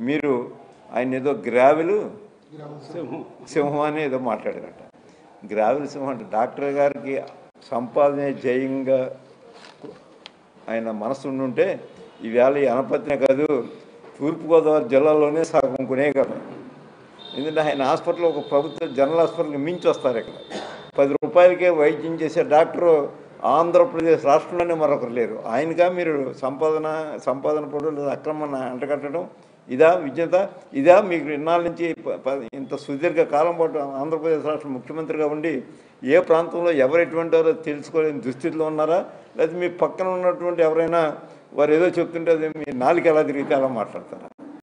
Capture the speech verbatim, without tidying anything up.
మీరు ఆయన ఏదో గ్రావెలు సింహం అని ఏదో మాట్లాడారట. గ్రావెల్ సింహం అంటే డాక్టర్ గారికి సంపాదనే జయంగా ఆయన మనసు ఉండుంటే ఈవేళ ఈ అనపత్నే కాదు తూర్పుగోదావరి జిల్లాలోనే సగం కొనే కదా. ఎందుకంటే ఆయన హాస్పిటల్ ఒక ప్రభుత్వ జనరల్ హాస్పిటల్కి మించి వస్తారు. ఇక్కడ పది రూపాయలకే వైద్యం చేసే డాక్టరు ఆంధ్రప్రదేశ్ రాష్ట్రంలోనే మరొకరు లేరు. ఆయనగా మీరు సంపాదన సంపాదన పడు లేదా అక్రమణ అంటగట్టడం ఇదా విజ్ఞత? ఇదా మీకు ఇన్నాళ్ళ నుంచి ఇంత సుదీర్ఘ కాలం పాటు ఆంధ్రప్రదేశ్ రాష్ట్ర ముఖ్యమంత్రిగా ఉండి ఏ ప్రాంతంలో ఎవరు ఎటువంటి వారో తెలుసుకోలేని దుస్థితిలో ఉన్నారా? లేదా మీ పక్కన ఉన్నటువంటి ఎవరైనా వారు ఏదో చెప్తుంటే అది మీ నాలుగు ఎలా తిరిగితే అలా మాట్లాడతారా?